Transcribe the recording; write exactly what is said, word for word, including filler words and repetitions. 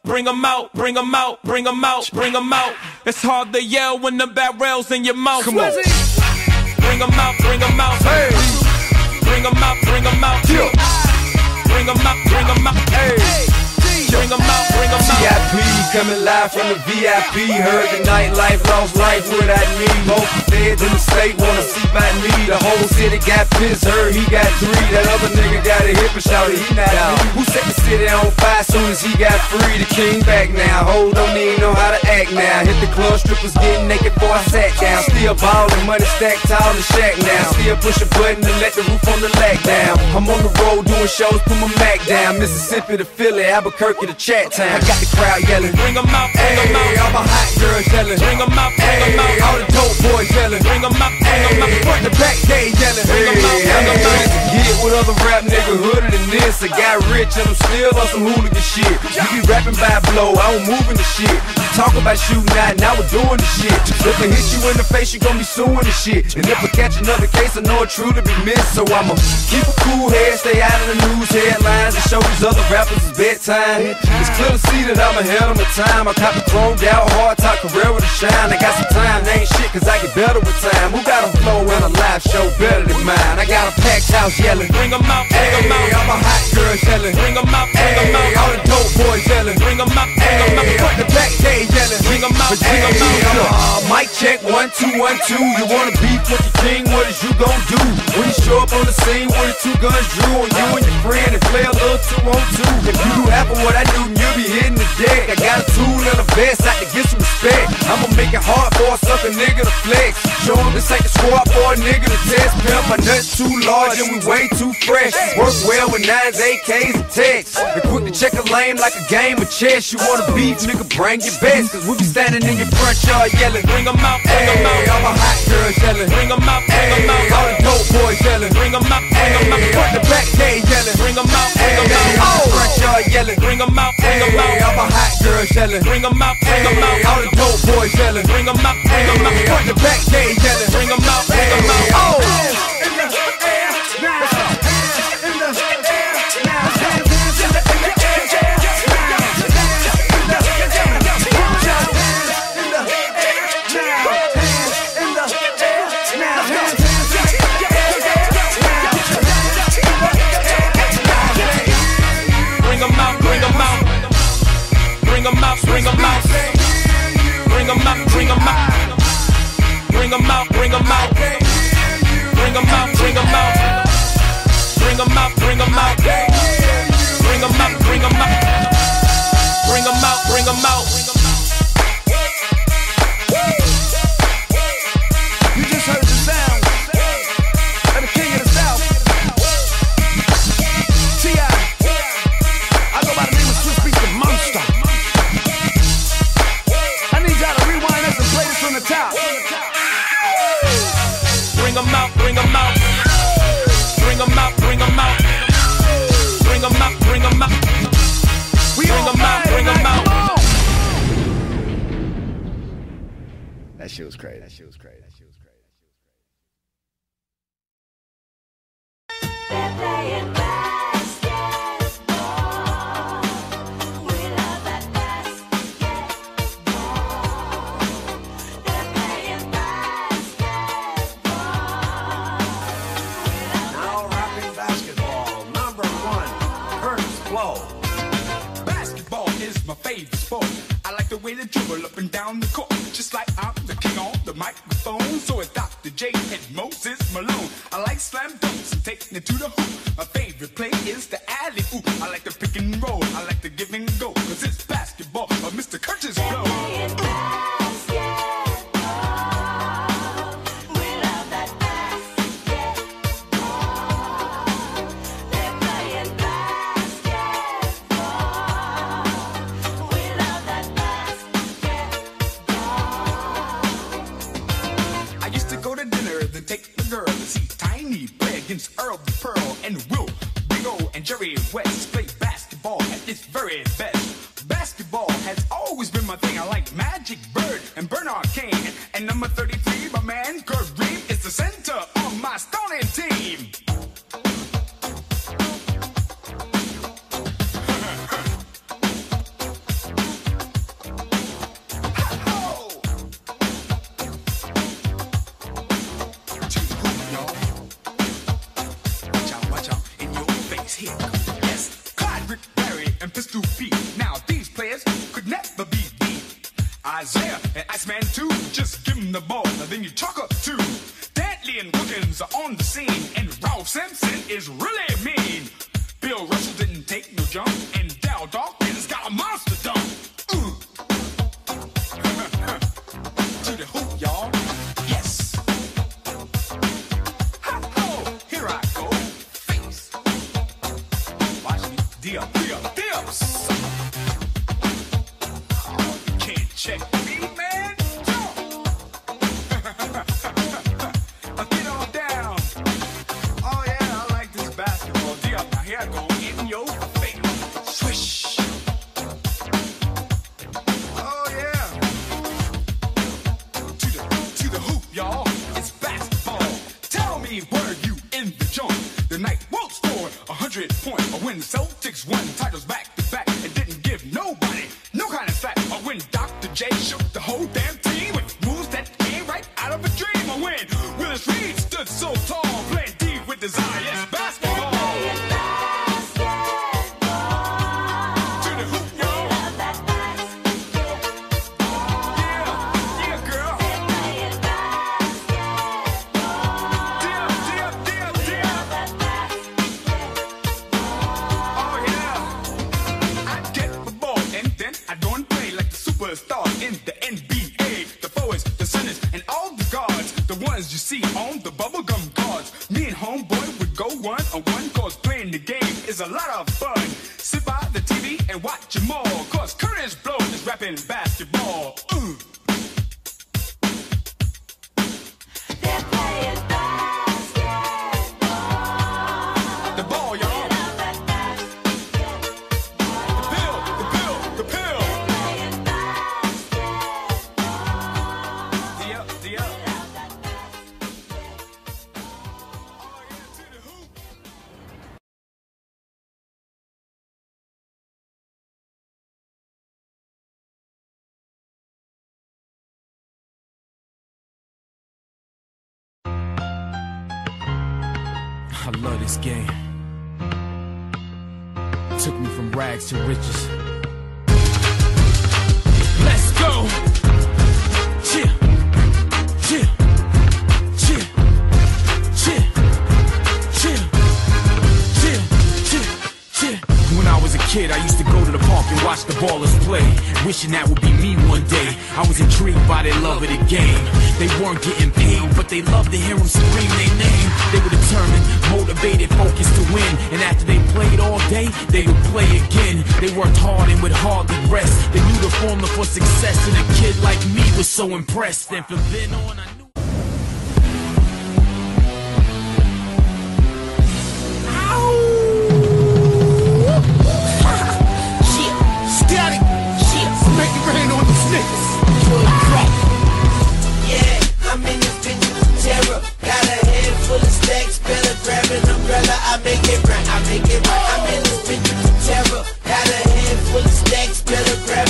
bring them out, bring them out, bring them out, bring them out. It's hard to yell when the barrel's in your mouth. Come on. Bring them out, bring them out. Hey. Bring them out, bring them out. Yeah. Bring them out, bring them out. Hey. Bring them out, bring them out. V I P coming live from the V I P. Heard the nightlife, lost life without me. Most feds in the state wanna see by me. The whole city got pissed, heard he got three. That other nigga got a hip and shouted he not out. Who set the city on fire soon as he got free? The king back now, ho, don't even know how to act now. Hit the club, strippers getting naked before I sat down. Still ballin', money stacked tall in the shack now. Still push a button to let the roof on the lag down. I'm on the road doing shows, put my Mac down. Mississippi to Philly, Albuquerque to Chat Town. I got the crowd yelling, bring them out, bring them out. All my hot girls yelling, bring them out, bring them out. All the dope boys yelling, bring them out, bring them out. Front the back gate yelling, bring them out, bring them out. Get with other rap nigga hooded than this. I got rich and I'm still on some hooligan shit. You be rapping by blow, I don't move in the shit. You talk about shooting out, now we're doing the shit. If I hit you in the face, you gon' be suing the shit. And if I catch another case, I know it truly be missed. So I'ma keep a cool head, stay out of the news headlines, and show these other rappers it's bedtime. It's clear to see that I'm ahead of my time. I cop the chromed out, hard top career with a shine. I got some time, they ain't shit, cause I get better with time. Who got a flow and a live show better than mine? I got a packed house yelling, bring them out, bring them out. All my hot girls yelling, bring them out, bring them out. All the dope boys yelling, bring them out, bring them out. Front the back gate yelling, bring them out, bring them out. Uh, mic check, one, two, one, two. You wanna beef with the king, what is you gon' do? When you show up on the scene with the two guns drew on you and your friend and play a little two on two. If you do half of what I do, you'll be hitting the deck. I got a tool and a vest, I can get some respect. I'ma make it hard for a sucker nigga to flex. Show him this ain't the squad for a nigga to test. Pimp, my nuts too large and we way too fresh. Work well with nines, A Ks, and texts. And quick to check a lane like a game of chess. You wanna beef, nigga, bring your best. Cause we be standing in your front yard yelling, bring them out, bring them out. All my hot girls yelling, bring them out, bring them out. All the dope boys yelling, bring them out, bring them out. Front the back gate yelling, bring them out, bring them out. Oh, front yard yelling, bring them out, bring them out. All my hot girls yelling, bring them out, bring them out. All the dope boys yelling, bring them out, bring them out. Front the back gate yelling, bring them out, bring them out. Oh, in the air now, in the air now, hands in the air now, in the air now, in the air now, in the air now. Bring them out, bring them out. Bring them out, bring them out. Bring them out, bring them out. Bring them out, bring them out. Bring them out, bring them out. Bring them out, bring them out. Bring them out, bring them out. Bring them out, bring them out. You just heard the sound of the king of the South. T I I go by the name of Swiss Beats the Monster. I need y'all to rewind this and play this from the top. Bring them out, bring them out. Bring them out, bring them out. Bring them out, bring them out. We Bring them out, bring them out. That shit was crazy. That shit was crazy. That shit was crazy. They're playing basketball. We love that basketball. They're playing basketball. Now rapping basketball, number one, Curtis Blow. Basketball is my favorite sport. I like the way they dribble up and down the court, just like I'm the king on the microphone. So it's Doctor J and Moses Malone. I like slam dunks and taking it to the hoop. My favorite play is the alley oop. I like the pick and roll. I like the give and go, cause it's basketball of Mister Curtis Blow. Playing basketball. We love that basketball. They're playing basketball. We love that basketball. I used to go to dinner, then take the girl to see Tiny play against Earl the Pearl and Will, Big O, and Jerry West play basketball at its very best. Basketball has always been my thing. I like Magic Bird and Bernard King. And number thirty-three, my man Kareem is the center on my Stony team. to Pete. Now these players could never be beat. Isaiah and Iceman too, just give him the ball, and then you talk up too. Dantley and Wilkins are on the scene, and Ralph Simpson is really mean. Bill Russell didn't take no jump, and Dal Dawkins got a monster dump. Uh. To the hoop, y'all. Yes. Ha-ho, here I go. Face. Watch me. Dip, dip, dips. Oh, you can't check me, man. Jump. Get on down. Oh, yeah, I like this basketball. Dip, now here I go in your face. Swish. Oh, yeah. To the, to the hoop, y'all. It's basketball. Tell me, were you in the joint? The night won't score a hundred points. Or when the Celtics won titles back to back and didn't give nobody no kind of slack. Or when Doctor J shook the whole damn team with moves that came right out of a dream. Or when Willis Reed stood so tall, playing D with desire. Yes, basketball. To the hoop, y'all. Yeah, yeah, girl. Dip, dip, dip, dip. Oh, yeah. I get the ball and then I go and play like the superstars in the N B A. The forwards, the centers, and all the guards. The ones you see on the bubblegum cards. Me and homeboy would go one on one, cause playing the game is a lot of fun. Sit by the T V and watch them all, cause Curtis Blow is rapping basketball. Uh. They're playing basketball. The ball, y'all. The pill, the pill, the pill. Playing basketball. The up, the up. Oh, yeah, to the hoop. I love this game. Took me from rags to riches. Let's go. Chill, chill, chill, chill, chill, chill, chill, chill. When I was a kid, I used to go to the park and watch the ballers play, wishing that would be me one day. I was intrigued by their love of the game. They weren't getting paid, but they loved to hear them scream their name. They were determined, motivated, focused to win. And after they played all day, they would play again. They worked hard and would hardly rest. They knew the formula for success, and a kid like me was so impressed. And from then on, I knew. Static. Make it rain on these niggas. Yeah, I'm in this bitch with terror. Got a head full of stacks, better grab an umbrella. I make it right, I make it right. I'm in this bitch with terror. Got a head full of stacks, better grab